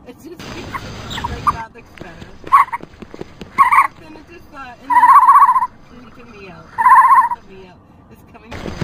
It just keeps like that looks better. But then it just and then you can meow. The meow is coming through.